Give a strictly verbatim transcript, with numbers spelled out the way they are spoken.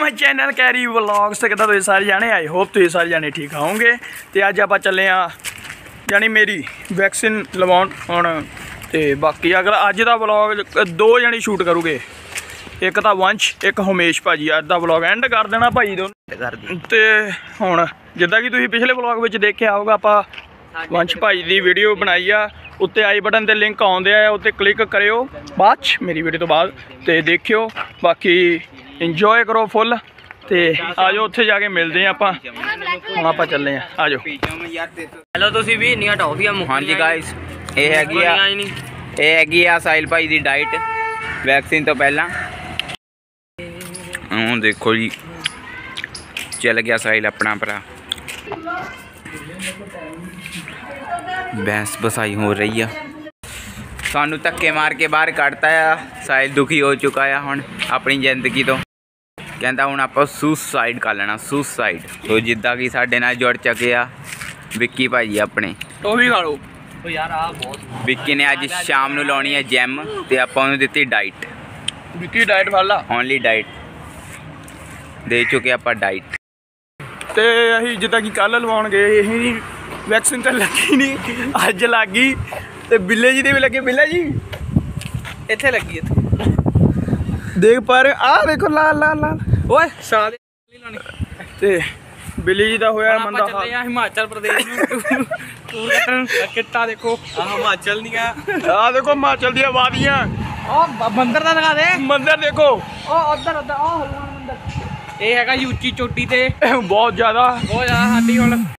My channel carry vlogs. तो किदा तुसीं सारे जाने आई होप तुसीं सारे जाने ठीक होवोगे। तो अज आप चले हाँ जानी मेरी वैक्सीन लवाउण हुण। तो बाकी अगर अज का व्लॉग दो जने शूट करूगे, एक तो वंश एक हमेश भाजी। अज का व्लॉग एंड कर देना भाई दोनों। तो हुण जिद्दां कि तुसीं पिछले व्लॉग में देखिया होगा, आप वंश भाई की वीडियो बनाई आ। उत्ते आई बटन ते लिंक आउंदे आ, उत्ते क्लिक करियो बाद मेरी वीडियो तो बाद ते देखियो। बाकी इंजॉय करो फुल। ते आ जाओ उत्थे जाके मिलते हैं आपां। हुण आपां चलने हैं, आ जाओ। हेलो तुसीं भी इन्नियां टॉफियां मुक्क हाँ जी गाइस, ये हैगी आ ये हैगी आ साहिल भाई दी डाइट वैक्सीन तो पहला। हूँ देखो जी चल गया साहिल अपना भरा। भैंस बसाई हो रही है, सानू धक्के मार के बाहर कढ़ता है। साहिल दुखी हो चुका है हुण अपनी जिंदगी तो, कहता हुण आपां सुसाइड कर लेना सुसाइड। तो जिद्दां कि साडे नाल जुड़ चुके आ विक्की भाई अपने। तो भी खा लो यार आ बहुत। विक्की ने अज शाम नूं लाउणी है जिम ते आपां उहनूं दित्ती डाइट। विक्की डाइट फड़ ला, ओनली डाइट दे चुके आपां डाइट। तो असीं जिद्दां कि कल लवाउण गए असीं वैक्सीन तो लगी नहीं, अज लग गई। तो बिल्ले जी दे भी लगे। बिल्ला जी इत्थे लगी इत्थे देख पा रहे आ देखो लाल लाल लाल ओए साह ते बिल्ली जी का होया मंदा हाल। हिमाचल प्रदेश में टूर कटन किट्टा देखो आ हिमाचल दी आ देखो हिमाचल दी वादियां। ओ मंदिर दा दिखा दे, मंदिर देखो ओ उधर उधर ओ हनुमान मंदिर। ये हैगा यूची चोटी ते बहुत ज्यादा बहुत ज्यादा साडी हुण